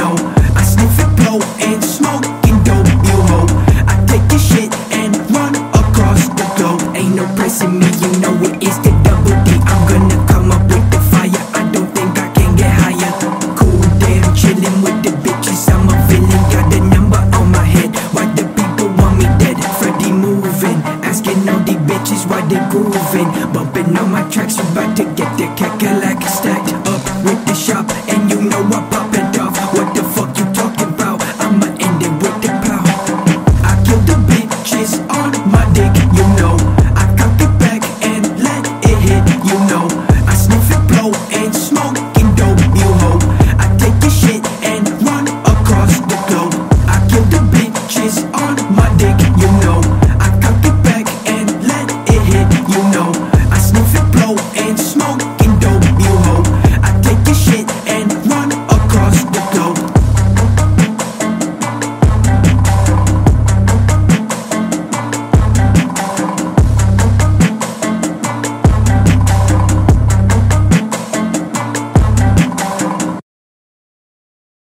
know. I sniff and blow and smoking dope, you hoe. I take your shit and run across the globe. Ain't no pressing me, you know it is the double D. I'm gonna come up with the fire, I don't think I can get higher. Cool, damn, chillin' with the bitches, I'm a villain. Got the number on my head, why the people want me dead? Freddie moving, asking all these bitches why they grooving. Bumping on my tracks, you about to get the cackalack stacked up with the shop and